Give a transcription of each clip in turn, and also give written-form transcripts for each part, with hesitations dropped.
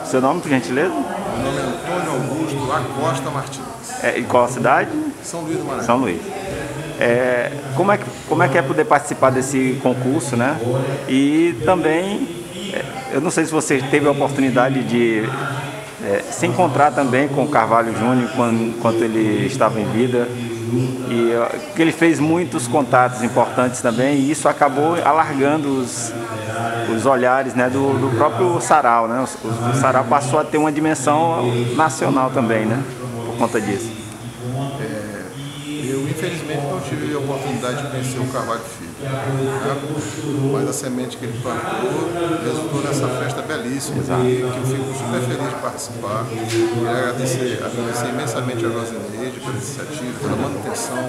Seu nome, por gentileza? Meu nome é Antônio Augusto Acosta Martins. E qual a cidade? São Luís do Maranhão. São Luís. Como é que é poder participar desse concurso, né? E também, eu não sei se você teve a oportunidade de se encontrar também com o Carvalho Júnior enquanto ele estava em vida, e que ele fez muitos contatos importantes também, e isso acabou alargando os olhares, né, do próprio sarau, né? O sarau passou a ter uma dimensão nacional também, né, por conta disso. Eu infelizmente não tive a oportunidade de conhecer o Carvalho Filho, né? Mas a semente que ele plantou resultou nessa festa belíssima, que eu fico super feliz de participar. Queria agradecer imensamente a Rosineide pela iniciativa, pela manutenção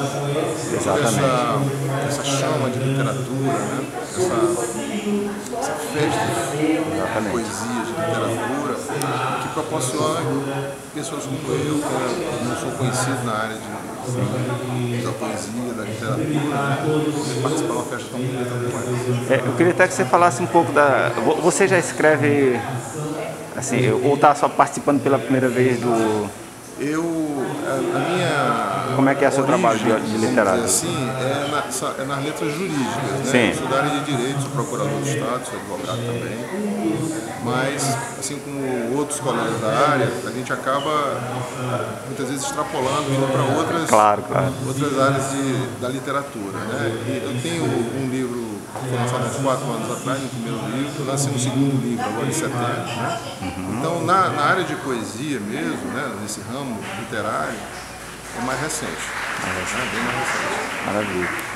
dessa chama de literatura, né? essa festa de poesia, de literatura, que proporciona pessoas como eu, que não sou conhecido na área da poesia, da literatura, participar de uma festa tão bonita como essa. Eu queria até que você falasse um pouco Você já escreve, assim, ou está só participando pela primeira vez do... Como é que é o seu trabalho de literato? Assim, é nas letras jurídicas, né? Sim. Eu sou da área de direito, sou procurador do Estado, sou advogado também. Mas, assim como outros colegas da área, a gente acaba muitas vezes extrapolando, indo para outras áreas da literatura, né? E eu tenho um livro que foi lançado há uns 4 anos atrás, no primeiro livro, eu lancei um segundo livro agora em setembro, né? Então, na área de poesia mesmo, né, nesse ramo literário, é mais recente. Bem mais recente. Maravilha.